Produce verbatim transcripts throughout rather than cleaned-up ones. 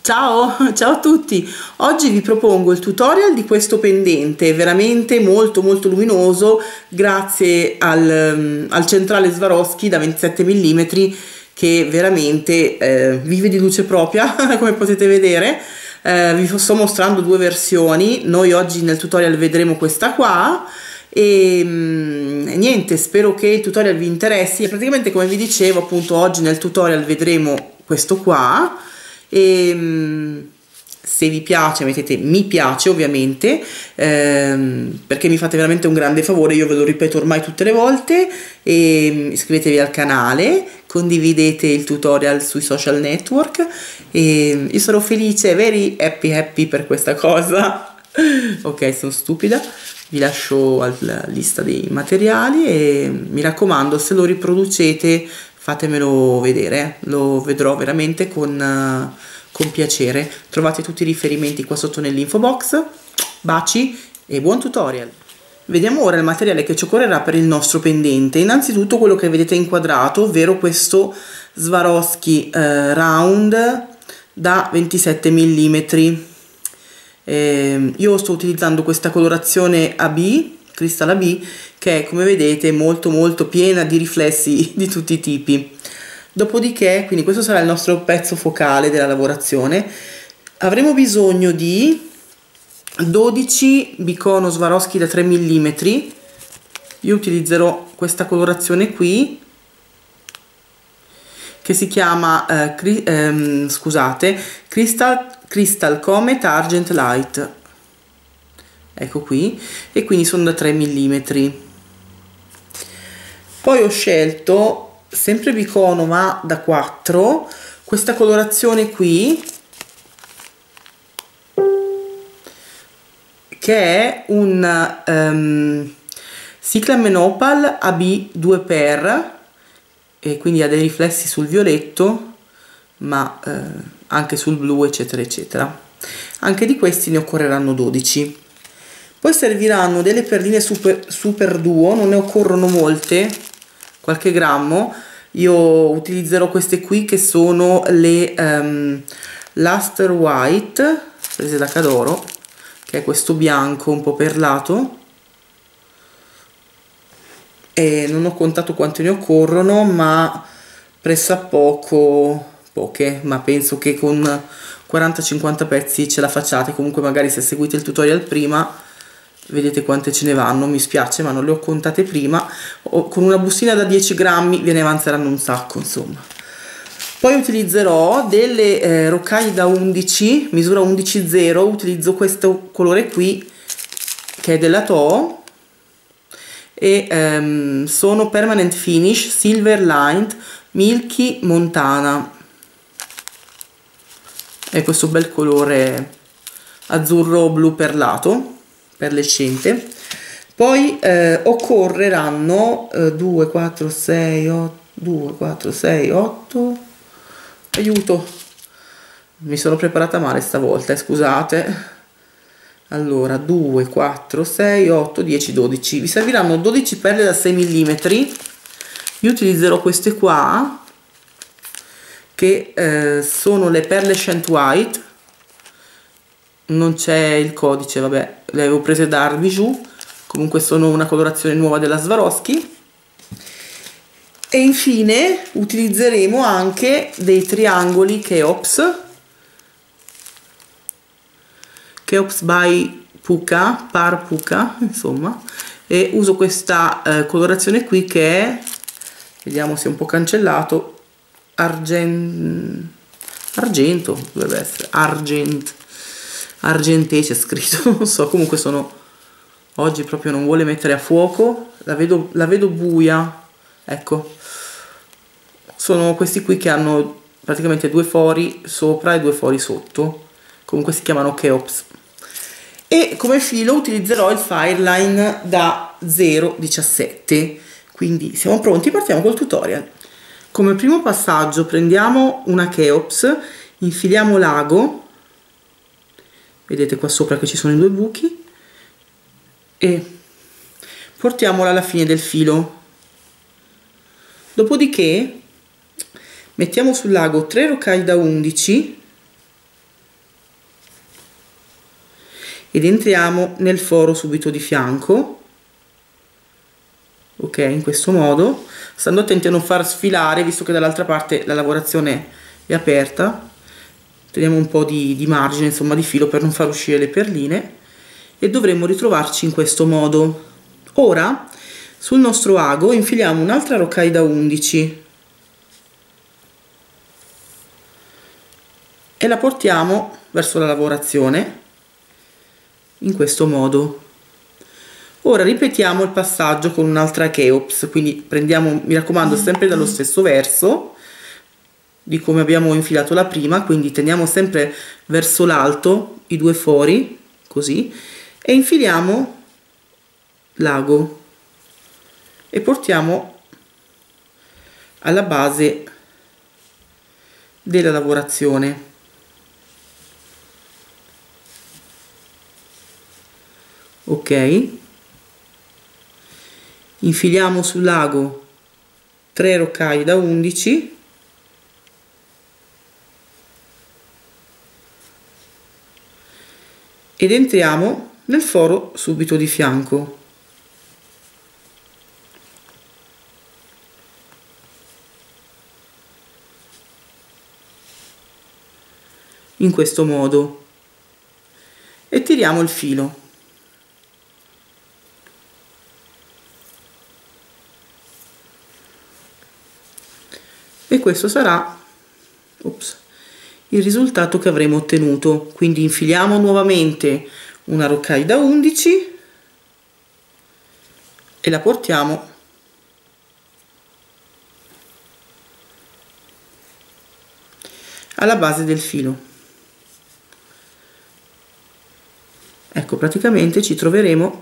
Ciao, ciao a tutti! Oggi vi propongo il tutorial di questo pendente veramente molto molto luminoso grazie al, al centrale Swarovski da ventisette millimetri che veramente eh, vive di luce propria come potete vedere. Eh, vi sto mostrando due versioni, noi oggi nel tutorial vedremo questa qua e mh, niente, spero che il tutorial vi interessi. E praticamente, come vi dicevo, appunto oggi nel tutorial vedremo questo qua e se vi piace mettete mi piace ovviamente, ehm, perché mi fate veramente un grande favore, io ve lo ripeto ormai tutte le volte. E iscrivetevi al canale, condividete il tutorial sui social network e io sarò felice, very happy happy per questa cosa. Ok, sono stupida. Vi lascio alla lista dei materiali e mi raccomando, se lo riproducete fatemelo vedere, lo vedrò veramente con, uh, con piacere. Trovate tutti i riferimenti qua sotto nell'info box. Baci e buon tutorial. Vediamo ora il materiale che ci occorrerà per il nostro pendente. Innanzitutto quello che vedete inquadrato, ovvero questo Swarovski uh, round da ventisette millimetri. Eh, io sto utilizzando questa colorazione A B, Crystal A B, che è, come vedete, molto molto piena di riflessi di tutti i tipi. Dopodiché, quindi questo sarà il nostro pezzo focale della lavorazione, avremo bisogno di dodici bicono Swarovski da tre millimetri. Io utilizzerò questa colorazione qui che si chiama eh, cri ehm, scusate, Crystal, Crystal Comet Argent Light, ecco qui, e quindi sono da tre millimetri. Poi ho scelto, sempre bicono ma da quattro, questa colorazione qui che è un um, Cyclamen Opal A B due per, e quindi ha dei riflessi sul violetto ma eh, anche sul blu eccetera eccetera. Anche di questi ne occorreranno dodici. Poi serviranno delle perline super, super duo, non ne occorrono molte, qualche grammo. Io utilizzerò queste qui che sono le um, Luster White, prese da Cadoro, che è questo bianco un po' perlato. E non ho contato quante ne occorrono, ma pressappoco poche, ma penso che con quaranta cinquanta pezzi ce la facciate. Comunque magari se seguite il tutorial prima vedete quante ce ne vanno, mi spiace ma non le ho contate prima. Con una bustina da dieci grammi ve ne avanzeranno un sacco, insomma. Poi utilizzerò delle eh, rocaille da undici, misura undici zero, utilizzo questo colore qui che è della Toho e um, sono Permanent Finish Silver Lined Milky Montana, è questo bel colore azzurro blu perlato, perlescente. Poi eh, occorreranno eh, due, quattro, sei, otto, due, quattro, sei, otto, aiuto, mi sono preparata male stavolta, eh, scusate. Allora due, quattro, sei, otto, dieci, dodici. Vi serviranno dodici perle da sei millimetri. Io utilizzerò queste qua che eh, sono le perle Shant White. Non c'è il codice, vabbè, le avevo prese da Art Bijou. Comunque sono una colorazione nuova della Swarovski. E infine utilizzeremo anche dei triangoli Cheops Cheops by Puka, par Puka, insomma, e uso questa eh, colorazione qui che è, vediamo se è un po' cancellato, argent, argento, dovrebbe essere, argent, argentee c'è scritto, non so, comunque sono, oggi proprio non vuole mettere a fuoco, la vedo, la vedo buia, ecco, sono questi qui che hanno praticamente due fori sopra e due fori sotto, comunque si chiamano Cheops. E come filo utilizzerò il Fireline da zero virgola diciassette. Quindi siamo pronti, partiamo col tutorial. Come primo passaggio prendiamo una Cheops, infiliamo l'ago, vedete qua sopra che ci sono i due buchi, e portiamola alla fine del filo. Dopodiché mettiamo sul lago tre rocaille da undici ed entriamo nel foro subito di fianco, ok, in questo modo, stando attenti a non far sfilare, visto che dall'altra parte la lavorazione è aperta. Teniamo un po' di, di margine, insomma, di filo per non far uscire le perline, e dovremmo ritrovarci in questo modo. Ora sul nostro ago infiliamo un'altra rocaille da undici e la portiamo verso la lavorazione in questo modo. Ora ripetiamo il passaggio con un'altra Cheops, quindi prendiamo, mi raccomando, sempre dallo stesso verso di come abbiamo infilato la prima, quindi teniamo sempre verso l'alto i due fori, così, e infiliamo l'ago e portiamo alla base della lavorazione. Ok, infiliamo sull'ago tre rocaille da undici ed entriamo nel foro subito di fianco. In questo modo, e tiriamo il filo. E questo sarà ops, il risultato che avremo ottenuto. Quindi infiliamo nuovamente una rocaille da undici e la portiamo alla base del filo. Ecco, praticamente ci troveremo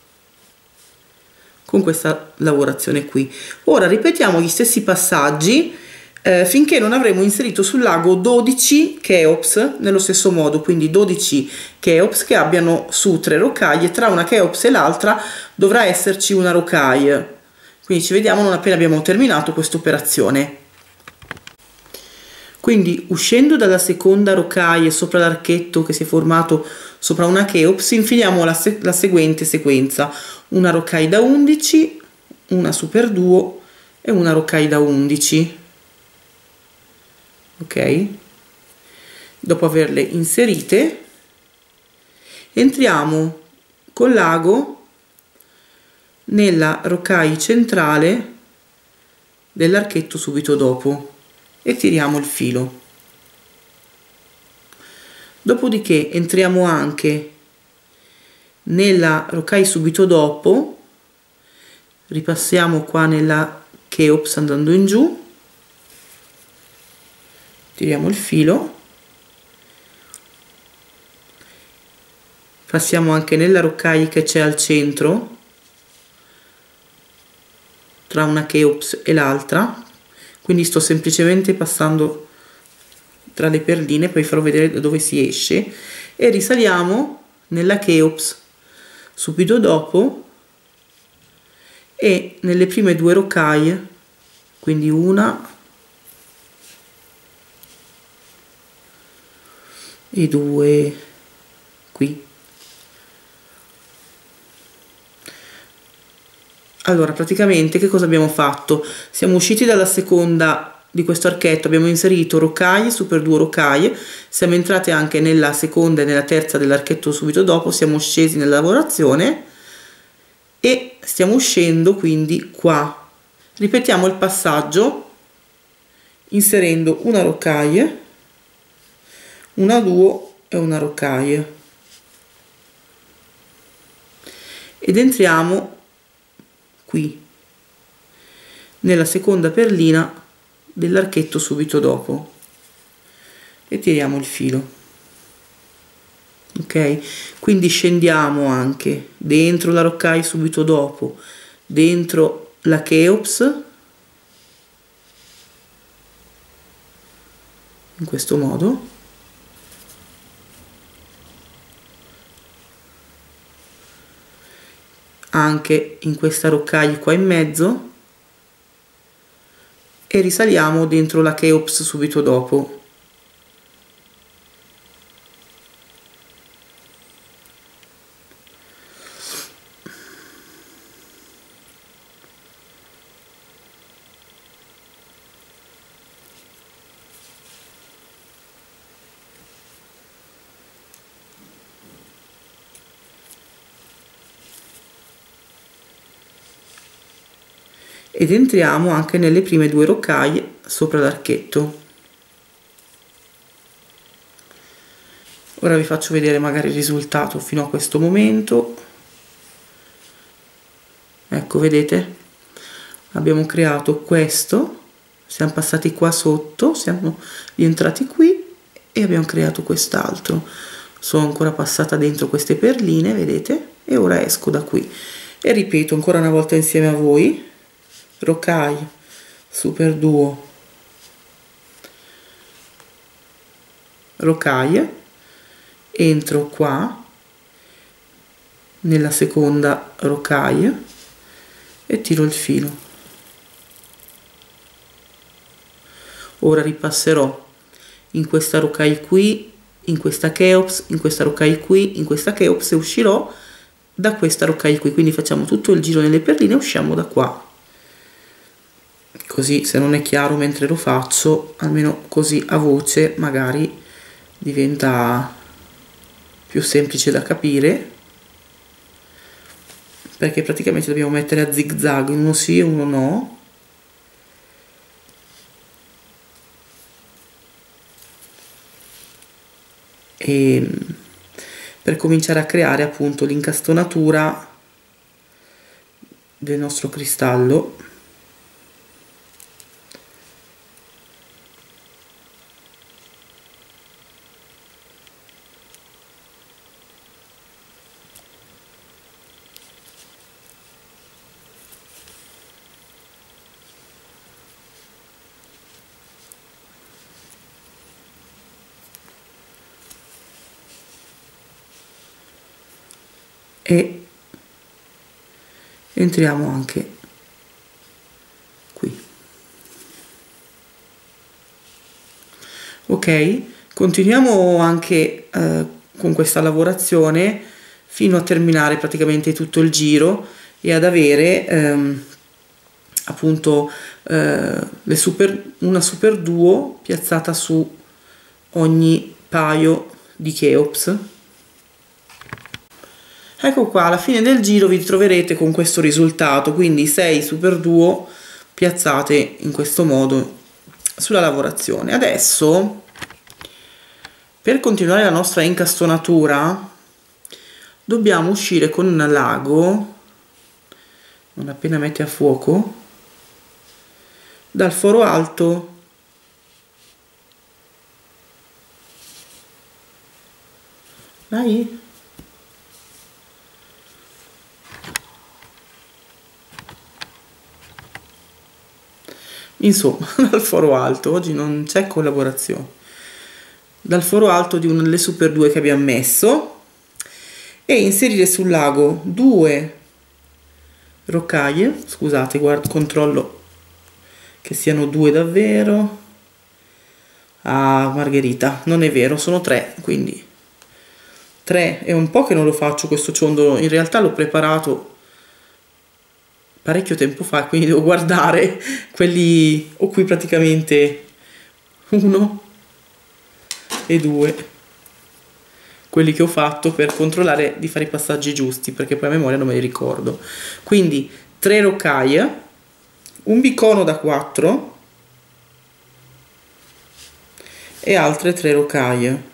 con questa lavorazione qui. Ora ripetiamo gli stessi passaggi eh, finché non avremo inserito sull'ago dodici Cheops nello stesso modo, quindi dodici Cheops che abbiano su tre rocaille. Tra una Cheops e l'altra dovrà esserci una rocaille, quindi ci vediamo non appena abbiamo terminato questa operazione. Quindi uscendo dalla seconda rocaille sopra l'archetto che si è formato sopra una Cheops, infiliamo la, se la seguente sequenza: una rocaille da undici, una super duo e una rocaille da undici. Ok, dopo averle inserite entriamo con l'ago nella rocaille centrale dell'archetto subito dopo e tiriamo il filo. Dopodiché entriamo anche nella rocaille subito dopo, ripassiamo qua nella Cheops andando in giù, tiriamo il filo, passiamo anche nella rocaille che c'è al centro tra una Cheops e l'altra, quindi sto semplicemente passando tra le perline, poi farò vedere da dove si esce, e risaliamo nella Cheops subito dopo e nelle prime due rocaille, quindi una e due qui. Allora, praticamente che cosa abbiamo fatto? Siamo usciti dalla seconda di questo archetto, abbiamo inserito rocaille, super duo rocaille, siamo entrati anche nella seconda e nella terza dell'archetto subito dopo, siamo scesi nella lavorazione e stiamo uscendo quindi qua. Ripetiamo il passaggio inserendo una rocaille, una duo e una rocaille ed entriamo qui nella seconda perlina dell'archetto subito dopo e tiriamo il filo. Ok, quindi scendiamo anche dentro la rocaille subito dopo, dentro la Cheops in questo modo, anche in questa rocaille qua in mezzo e risaliamo dentro la Cheops subito dopo. ed entriamo anche nelle prime due roccaie sopra l'archetto. Ora vi faccio vedere magari il risultato fino a questo momento. Ecco, vedete? Abbiamo creato questo, siamo passati qua sotto, siamo rientrati qui e abbiamo creato quest'altro. Sono ancora passata dentro queste perline, vedete? E ora esco da qui. E ripeto ancora una volta insieme a voi: rocaille, super duo, rocaille, entro qua nella seconda rocaille e tiro il filo. Ora ripasserò in questa rocaille qui, in questa cheops, in questa rocaille qui, in questa cheops e uscirò da questa rocaille qui. Quindi facciamo tutto il giro nelle perline e usciamo da qua. Così, se non è chiaro mentre lo faccio, almeno così a voce magari diventa più semplice da capire, perché praticamente dobbiamo mettere a zig zag, uno sì e uno no. E per cominciare a creare appunto l'incastonatura del nostro cristallo. E entriamo anche qui. Ok, continuiamo anche eh, con questa lavorazione fino a terminare praticamente tutto il giro e ad avere ehm, appunto eh, le super, una super duo piazzata su ogni paio di cheops. Ecco qua, alla fine del giro vi troverete con questo risultato, quindi sei super duo piazzate in questo modo sulla lavorazione. Adesso, per continuare la nostra incastonatura, dobbiamo uscire con un lago, non appena metti a fuoco, dal foro alto dai. Insomma, dal foro alto, oggi non c'è collaborazione, dal foro alto di una delle super due che abbiamo messo, e inserire sul lago due roccaille, scusate, guardo, controllo che siano due davvero. Ah, Margherita, non è vero, sono tre, quindi tre, è un po' che non lo faccio questo ciondolo, in realtà l'ho preparato parecchio tempo fa, quindi devo guardare quelli, ho qui praticamente uno e due, quelli che ho fatto per controllare di fare i passaggi giusti, perché poi a memoria non me li ricordo. Quindi tre roccaille, un bicono da quattro e altre tre roccaille.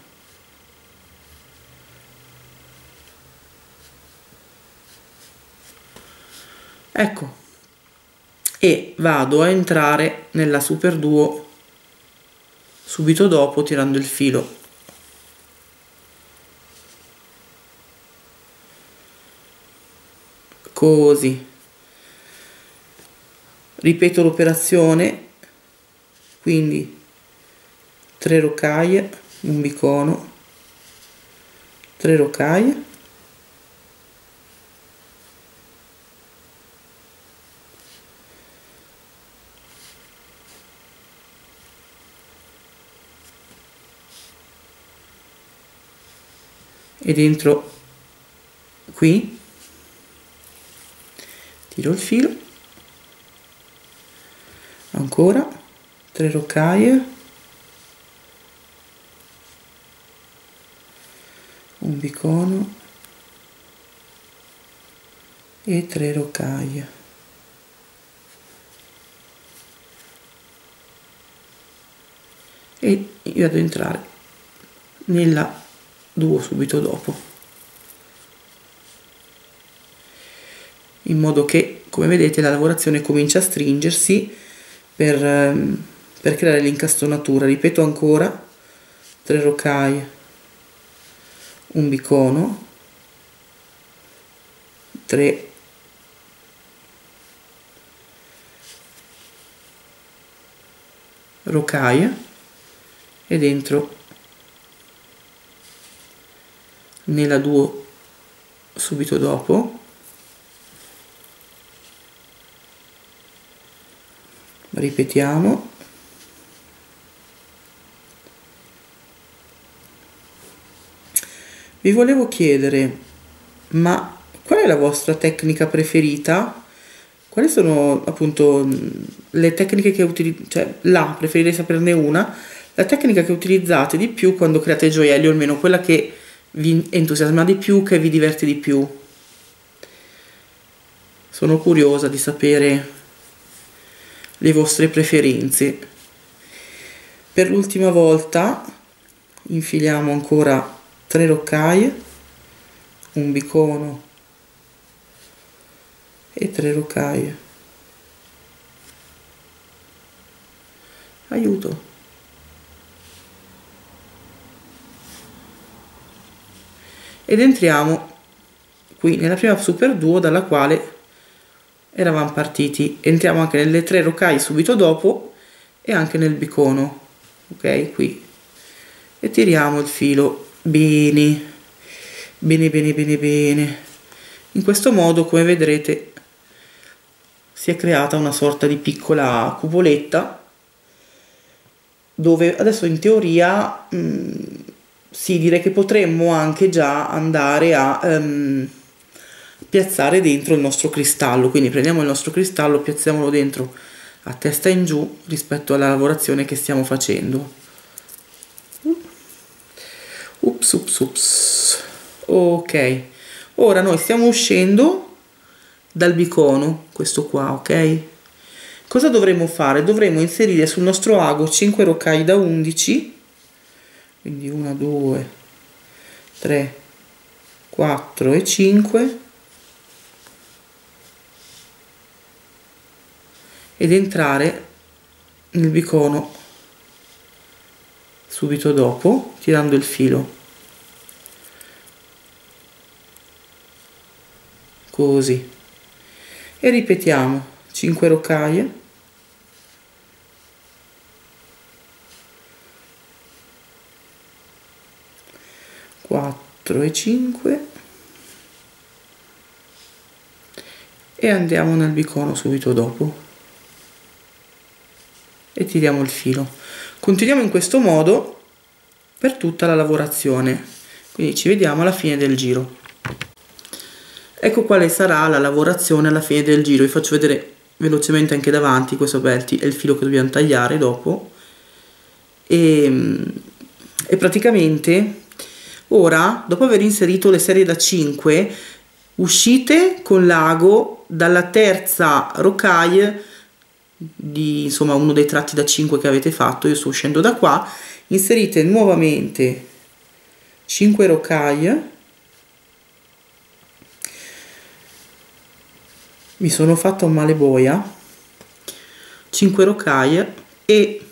Ecco, e vado a entrare nella super duo subito dopo tirando il filo. Così. Ripeto l'operazione, quindi tre roccaille, un bicono, tre roccaille, e dentro qui tiro il filo, ancora tre roccaille, un bicono e tre roccaille. e io vado ad entrare nella duo subito dopo, in modo che, come vedete, la lavorazione comincia a stringersi per, per creare l'incastonatura. Ripeto ancora: tre rocaie, un bicono, tre rocaie ed entro nella duo subito dopo, ripetiamo, vi volevo chiedere, ma qual è la vostra tecnica preferita? Quali sono appunto le tecniche che utilizzate, cioè la, preferirei saperne una, la tecnica che utilizzate di più quando create gioielli, o almeno quella che vi entusiasma di più, che vi diverte di più. Sono curiosa di sapere le vostre preferenze. Per l'ultima volta infiliamo ancora tre rocaie, un bicono e tre rocaie. Aiuto. Ed entriamo qui nella prima super duo dalla quale eravamo partiti. Entriamo anche nelle tre rocaie subito dopo e anche nel bicono, ok, qui, e tiriamo il filo bene bene bene bene bene. In questo modo, come vedrete, si è creata una sorta di piccola cupolietta dove adesso in teoria mh, sì, direi che potremmo anche già andare a um, piazzare dentro il nostro cristallo. Quindi prendiamo il nostro cristallo, piazziamolo dentro a testa in giù rispetto alla lavorazione che stiamo facendo. Ups, ups, ups. Ok, ora noi stiamo uscendo dal bicono, questo qua, ok? Cosa dovremo fare? Dovremo inserire sul nostro ago cinque rocaie da undici, quindi uno, due, tre, quattro e cinque, ed entrare nel bicono subito dopo, tirando il filo così, e ripetiamo cinque rocaie, quattro e cinque, e andiamo nel bicono subito dopo e tiriamo il filo. Continuiamo in questo modo per tutta la lavorazione, quindi ci vediamo alla fine del giro. Ecco quale sarà la lavorazione alla fine del giro. Vi faccio vedere velocemente anche davanti. Questo beh, è il filo che dobbiamo tagliare dopo, e, e praticamente ora, dopo aver inserito le serie da cinque, uscite con l'ago dalla terza rocaille di, insomma, uno dei tratti da cinque che avete fatto. Io sto uscendo da qua, inserite nuovamente cinque rocaille, mi sono fatta un male boia, cinque rocaille, e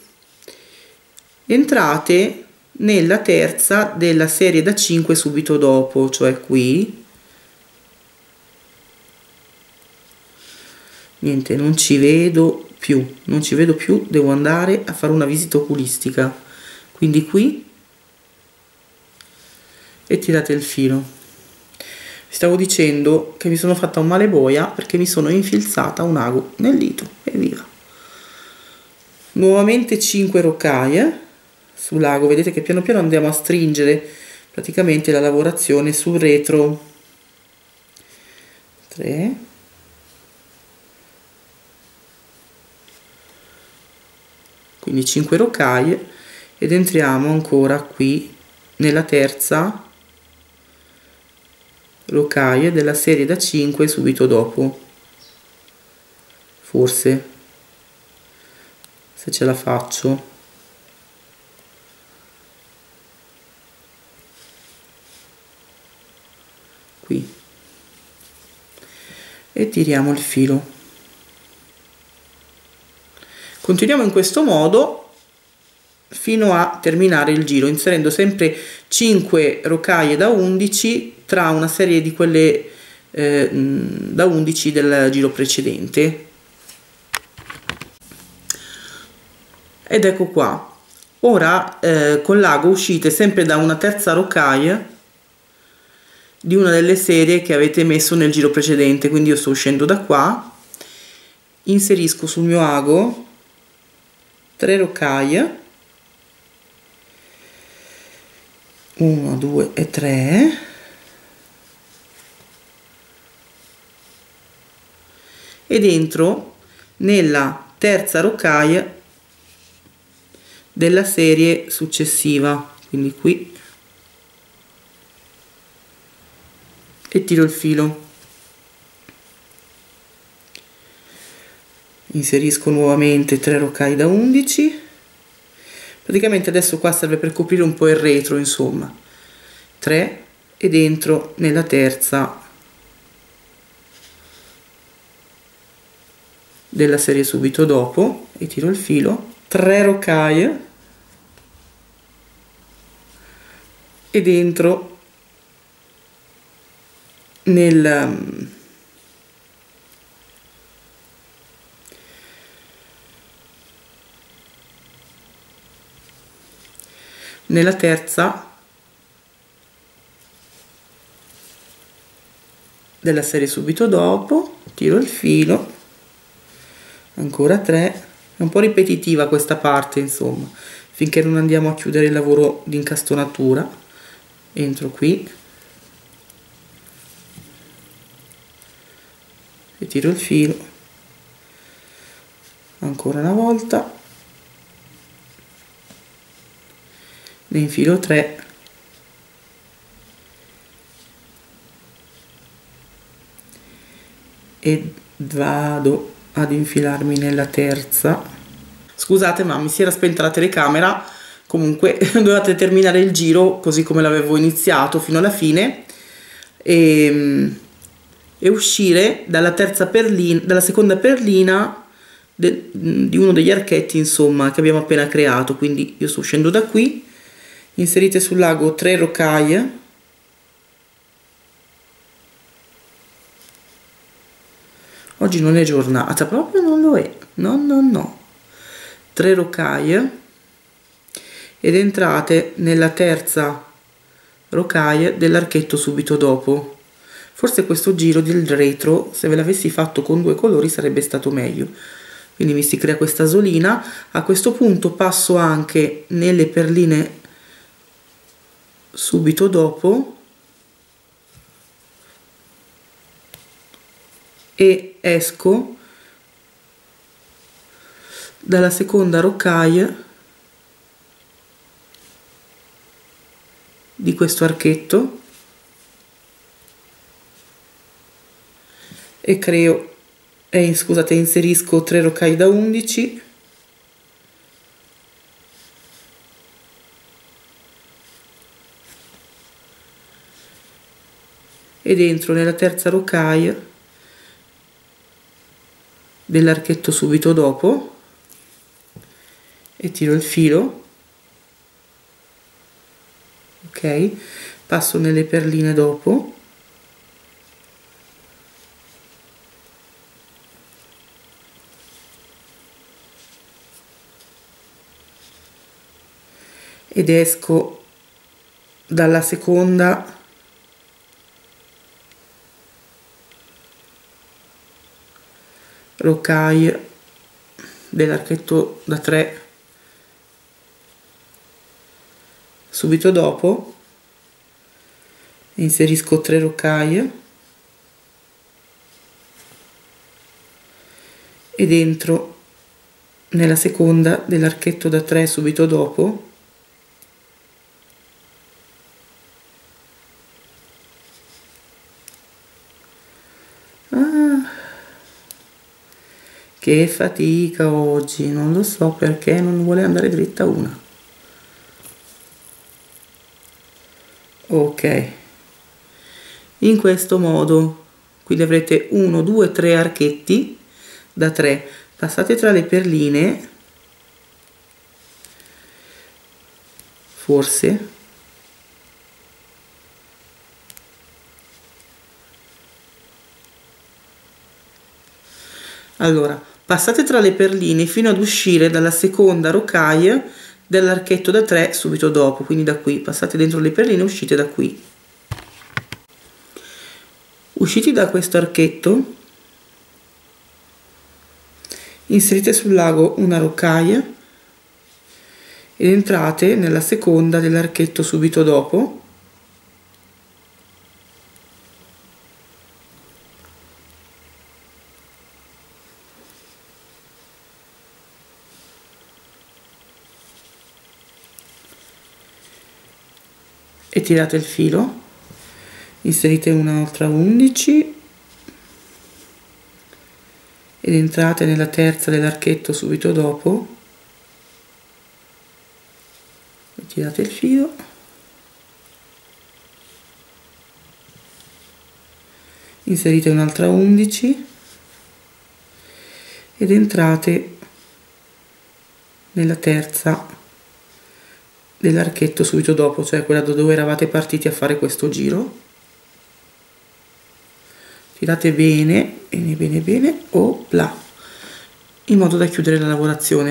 entrate nella terza della serie da cinque subito dopo, cioè qui. Niente, non ci vedo più, non ci vedo più, devo andare a fare una visita oculistica. Quindi qui, e tirate il filo. Stavo dicendo che mi sono fatta un male boia perché mi sono infilzata un ago nel dito, e via. Nuovamente cinque rocaie sull'ago, vedete che piano piano andiamo a stringere praticamente la lavorazione sul retro. tre, quindi cinque rocaie, ed entriamo ancora qui nella terza rocaie della serie da cinque subito dopo, forse, se ce la faccio. qui e tiriamo il filo. Continuiamo in questo modo fino a terminare il giro, inserendo sempre cinque rocaie da undici tra una serie di quelle eh, da undici del giro precedente. Ed ecco qua. Ora eh, con l'ago uscite sempre da una terza rocaille di una delle serie che avete messo nel giro precedente, quindi io sto uscendo da qua, inserisco sul mio ago tre rocaille, uno, due e tre, ed entro nella terza rocaille della serie successiva, quindi qui, e tiro il filo, inserisco nuovamente tre rocaille da undici, praticamente adesso qua serve per coprire un po' il retro, insomma, tre, ed entro nella terza della serie subito dopo e tiro il filo, tre rocaille ed entro nel nella terza della serie subito dopo, tiro il filo, ancora tre, è un po' ripetitiva questa parte, insomma, finché non andiamo a chiudere il lavoro di incastonatura. Entro qui e tiro il filo, ancora una volta, ne infilo tre e vado ad infilarmi nella terza. Scusate, ma mi si era spenta la telecamera. Comunque dovete terminare il giro così come l'avevo iniziato fino alla fine e, e uscire dalla terza perlina, dalla seconda perlina de, di uno degli archetti, insomma, che abbiamo appena creato. Quindi io sto uscendo da qui, inserite sull'ago tre rocaille, oggi non è giornata, proprio non lo è, no no no, tre rocaille, ed entrate nella terza rocaille dell'archetto subito dopo. Forse questo giro del retro, se ve l'avessi fatto con due colori, sarebbe stato meglio. Quindi mi si crea questa asolina. A questo punto passo anche nelle perline subito dopo e esco dalla seconda rocaille di questo archetto e creo e scusate inserisco tre rocaille da undici ed entro nella terza rocaille dell'archetto subito dopo e tiro il filo. Ok, passo nelle perline dopo ed esco dalla seconda rocaille dell'archetto da tre subito dopo, inserisco tre rocaille ed entro nella seconda dell'archetto da tre subito dopo ah, che fatica oggi, non lo so perché non vuole andare dritta una. Ok, in questo modo. Quindi avrete uno, due, tre archetti da tre. Passate tra le perline, forse, allora passate tra le perline fino ad uscire dalla seconda rocaille dell'archetto da tre subito dopo, quindi da qui passate dentro le perline e uscite da qui. Usciti da questo archetto, inserite sul lago una rocaille ed entrate nella seconda dell'archetto subito dopo, e tirate il filo, inserite un'altra undici ed entrate nella terza dell'archetto subito dopo e tirate il filo, inserite un'altra undici ed entrate nella terza dell'archetto subito dopo, cioè quella dove eravate partiti a fare questo giro. Tirate bene, bene, bene, bene, opla, in modo da chiudere la lavorazione.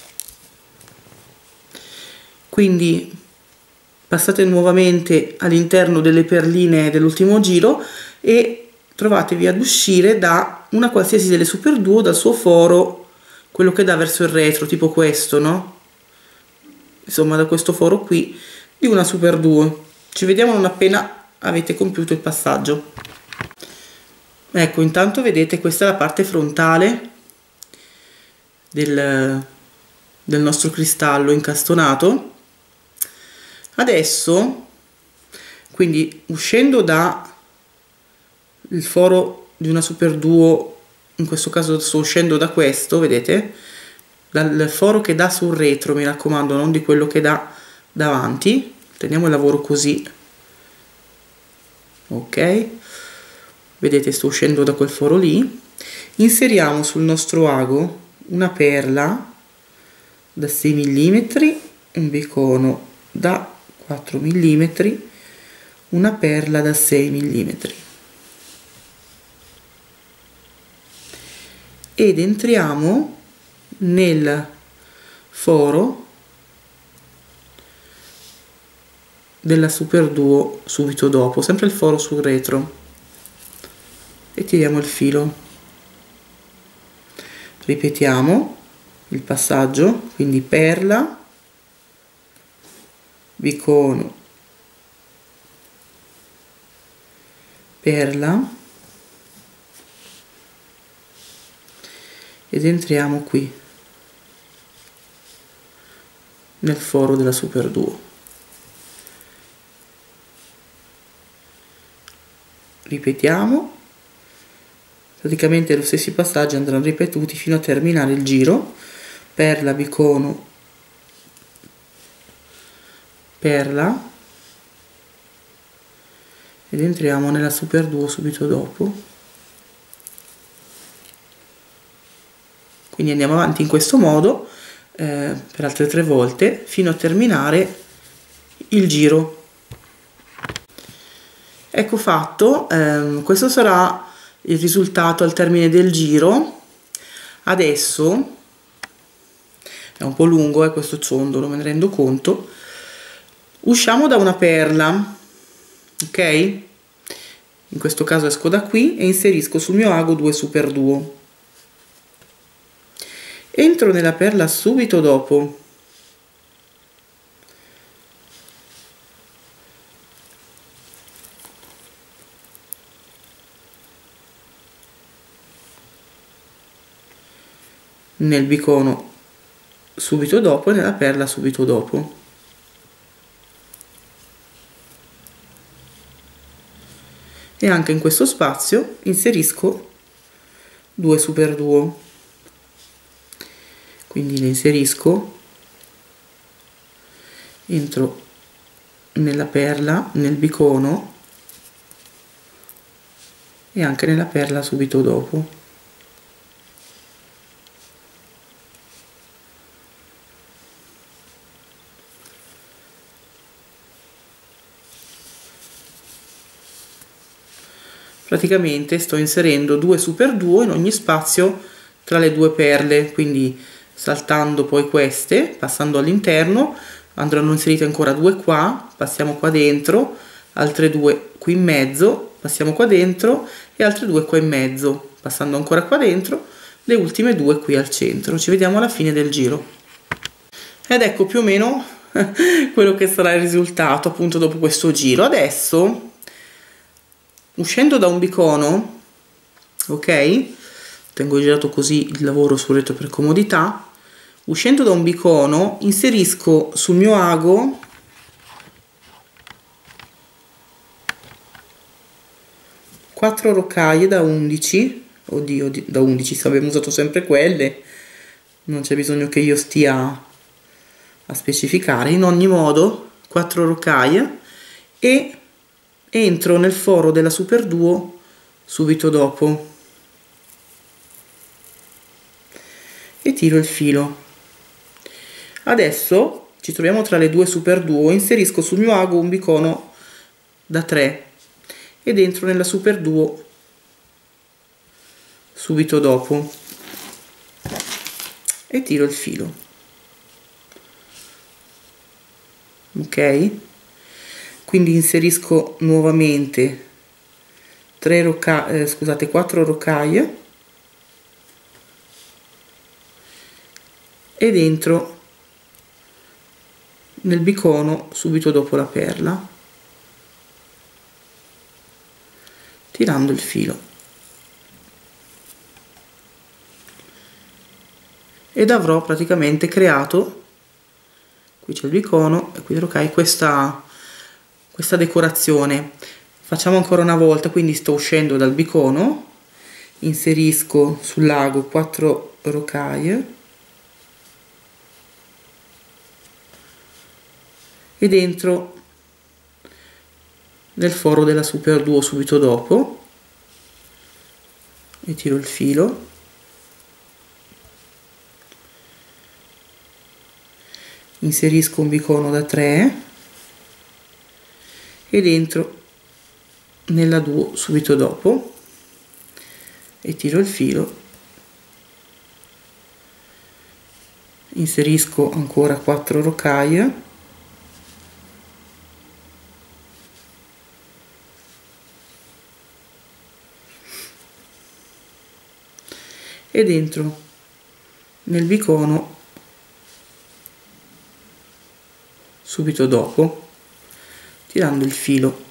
Quindi passate nuovamente all'interno delle perline dell'ultimo giro e trovatevi ad uscire da una qualsiasi delle super duo, dal suo foro, quello che dà verso il retro, tipo questo, no? Insomma, da questo foro qui di una super duo. Ci vediamo non appena avete compiuto il passaggio. Ecco, intanto vedete, questa è la parte frontale del, del nostro cristallo incastonato. Adesso, quindi uscendo da il foro di una super duo, in questo caso sto uscendo da questo, vedete, dal foro che dà sul retro, mi raccomando, non di quello che dà davanti. Teniamo il lavoro così, ok, vedete, sto uscendo da quel foro lì. Inseriamo sul nostro ago una perla da sei millimetri, un bicono da quattro millimetri, una perla da sei millimetri ed entriamo nel foro della super duo subito dopo, sempre il foro sul retro, e tiriamo il filo. Ripetiamo il passaggio, quindi perla, bicono, perla ed entriamo qui nel foro della super duo. Ripetiamo, praticamente lo stesso passaggio andranno ripetuti fino a terminare il giro. Perla, bicono, perla ed entriamo nella super duo subito dopo. Quindi andiamo avanti in questo modo eh, per altre tre volte fino a terminare il giro. Ecco fatto, ehm, questo sarà il risultato al termine del giro. Adesso è un po' lungo, eh, questo ciondolo, me ne rendo conto. Usciamo da una perla, ok? In questo caso esco da qui e inserisco sul mio ago due super duo. Entro nella perla subito dopo. Nel bicono subito dopo e nella perla subito dopo. E anche in questo spazio inserisco due super duo. Quindi le inserisco, entro nella perla, nel bicono e anche nella perla subito dopo. Praticamente sto inserendo due super duo in ogni spazio tra le due perle, quindi saltando poi queste, passando all'interno, andranno inserite ancora due qua, passiamo qua dentro, altre due qui in mezzo, passiamo qua dentro e altre due qua in mezzo, passando ancora qua dentro, le ultime due qui al centro. Ci vediamo alla fine del giro. Ed ecco più o meno quello che sarà il risultato appunto dopo questo giro. Adesso, uscendo da un bicono, ok, tengo girato così il lavoro sul retro per comodità, uscendo da un bicono inserisco sul mio ago quattro rocaie da undici, oddio, da undici, se abbiamo usato sempre quelle, non c'è bisogno che io stia a specificare. In ogni modo quattro rocaie e entro nel foro della super duo subito dopo e tiro il filo. Adesso ci troviamo tra le due super duo, inserisco sul mio ago un bicono da tre ed entro nella super duo subito dopo e tiro il filo. Ok, quindi inserisco nuovamente tre rocaie, eh, scusate, quattro rocaie ed entro nel bicono subito dopo la perla tirando il filo ed avrò praticamente creato, qui c'è il bicono e qui rocaie, questa questa decorazione. Facciamo ancora una volta, quindi sto uscendo dal bicono, inserisco sull'ago quattro rocaie ed entro nel foro della super duo subito dopo e tiro il filo inserisco un bicono da tre ed entro nella duo subito dopo e tiro il filo, inserisco ancora quattro rocaie ed entro nel bicono subito dopo tirando il filo.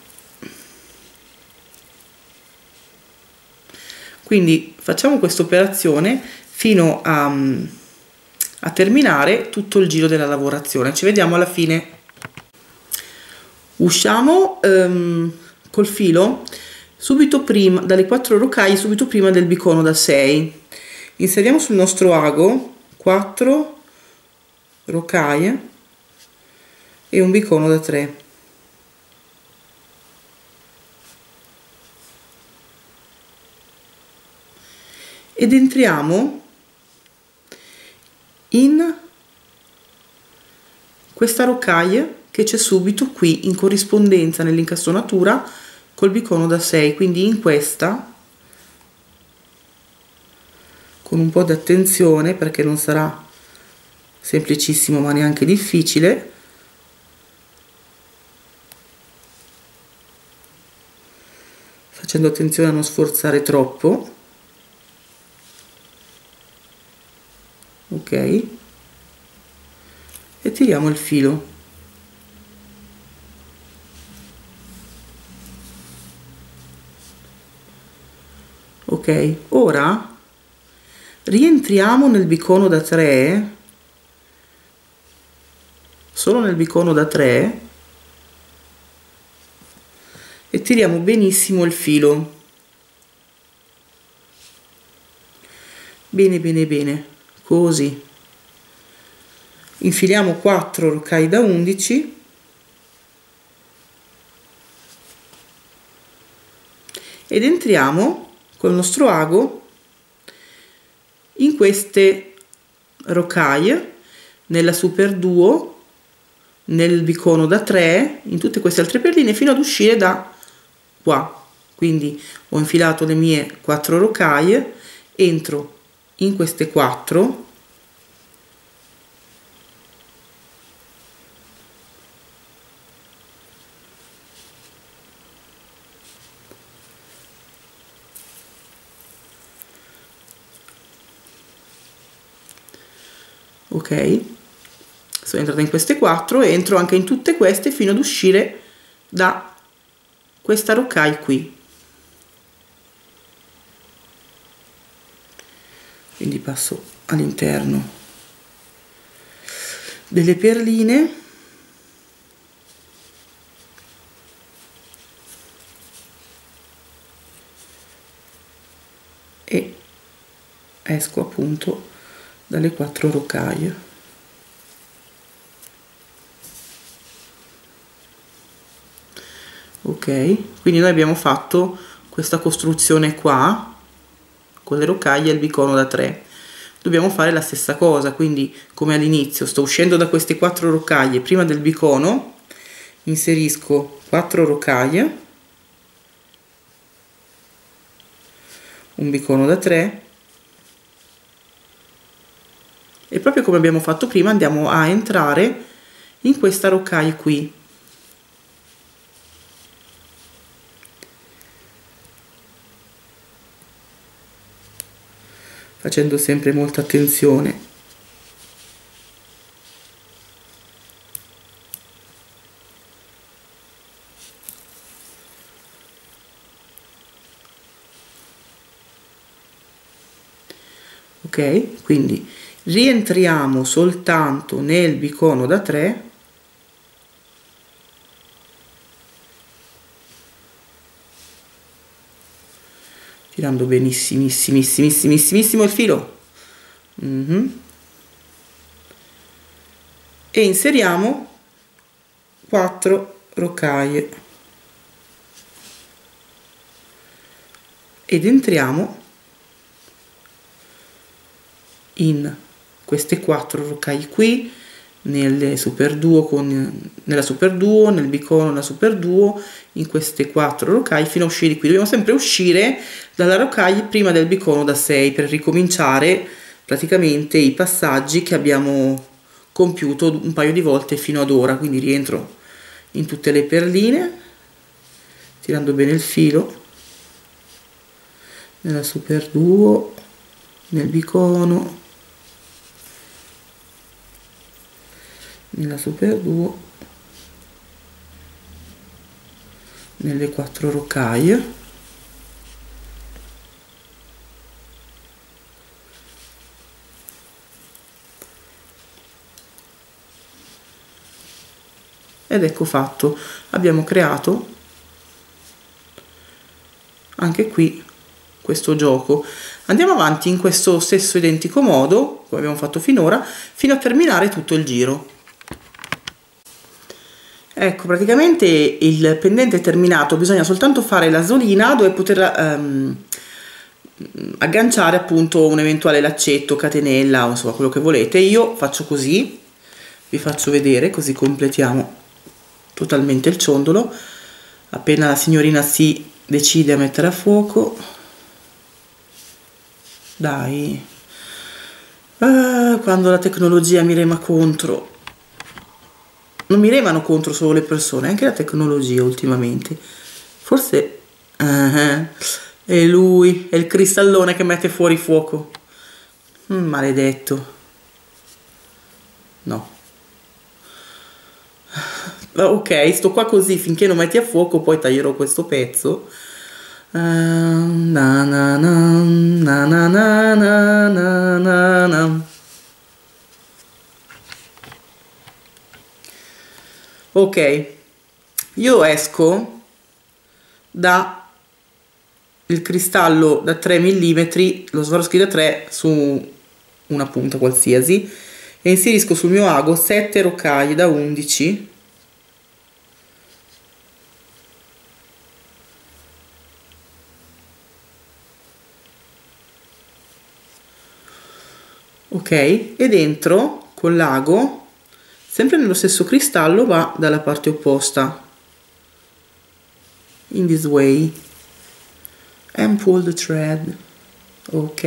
Quindi facciamo questa operazione fino a, a terminare tutto il giro della lavorazione. Ci vediamo alla fine. Usciamo um, col filo subito prima, dalle quattro rocaie subito prima del bicono da sei. Inseriamo sul nostro ago quattro rocaie e un bicono da tre. Ed entriamo in questa rocaia che c'è subito qui in corrispondenza nell'incastonatura col bicono da sei, quindi in questa, con un po' di attenzione perché non sarà semplicissimo ma neanche difficile, facendo attenzione a non sforzare troppo. Ok, e tiriamo il filo. Ok, ora rientriamo nel bicono da tre, solo nel bicono da tre, e tiriamo benissimo il filo. Bene, bene, bene. Così infiliamo quattro rocaie da undici ed entriamo col nostro ago in queste rocaille, nella super duo, nel bicono da tre, in tutte queste altre perline fino ad uscire da qua. Quindi ho infilato le mie quattro rocaille, entro in queste quattro, ok, sono entrata in queste quattro e entro anche in tutte queste fino ad uscire da questa rocaille qui. Quindi passo all'interno delle perline e esco appunto dalle quattro rocaille. Ok, quindi noi abbiamo fatto questa costruzione qua con le rocaille e il bicono da tre. Dobbiamo fare la stessa cosa, quindi come all'inizio sto uscendo da queste quattro rocaille, prima del bicono inserisco quattro rocaille, un bicono da tre e proprio come abbiamo fatto prima andiamo a entrare in questa rocaille qui. Facendo sempre molta attenzione. Ok, quindi rientriamo soltanto nel bicono da tre tirando benissimissimo il filo, mm-hmm. E inseriamo quattro rocaille ed entriamo in queste quattro rocaille qui, nelle super duo con, nella super duo, nel bicono, nella super duo, in queste quattro rocaille fino a uscire qui. Dobbiamo sempre uscire dalla rocaille prima del bicono da sei per ricominciare praticamente i passaggi che abbiamo compiuto un paio di volte fino ad ora. Quindi rientro in tutte le perline tirando bene il filo, nella super duo, nel bicono, nella super duo, nelle quattro rocaille ed ecco fatto, abbiamo creato anche qui questo gioco. Andiamo avanti in questo stesso identico modo come abbiamo fatto finora fino a terminare tutto il giro. Ecco, praticamente il pendente è terminato, bisogna soltanto fare l'asolina dove poter um, agganciare appunto un eventuale laccetto, catenella o insomma quello che volete. Io faccio così, vi faccio vedere così completiamo totalmente il ciondolo. Appena la signorina si decide a mettere a fuoco, dai, ah, quando la tecnologia mi rema contro. Non mi remano contro solo le persone, anche la tecnologia ultimamente. Forse uh-huh, è lui, è il cristallone che mette fuori fuoco. Mm, maledetto. No. Ok, sto qua così finché non metti a fuoco, poi taglierò questo pezzo. Uh, na na na na na na na na na. Ok, io esco da il cristallo da tre millimetri, lo Swarovski da tre, su una punta qualsiasi e inserisco sul mio ago sette rocaille da undici ok, e dentro col l'ago, sempre nello stesso cristallo, va dalla parte opposta, in this way, and pull the thread, ok,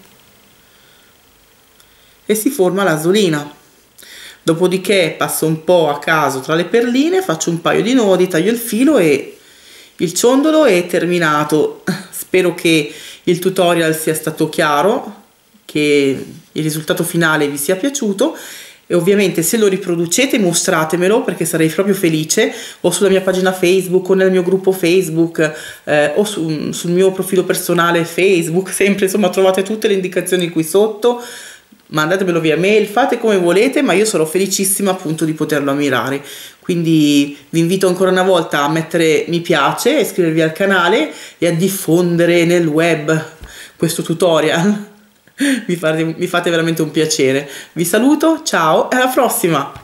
e si forma l'asolina. Dopodiché passo un po' a caso tra le perline, faccio un paio di nodi, taglio il filo e il ciondolo è terminato. Spero che il tutorial sia stato chiaro, che il risultato finale vi sia piaciuto, e ovviamente se lo riproducete mostratemelo, perché sarei proprio felice, o sulla mia pagina Facebook o nel mio gruppo Facebook, eh, o su, sul mio profilo personale Facebook, sempre, insomma trovate tutte le indicazioni qui sotto. Mandatemelo via mail, fate come volete, ma io sarò felicissima appunto di poterlo ammirare. Quindi vi invito ancora una volta a mettere mi piace, a iscrivervi al canale e a diffondere nel web questo tutorial. Mi fate, mi fate veramente un piacere. Vi saluto, ciao e alla prossima!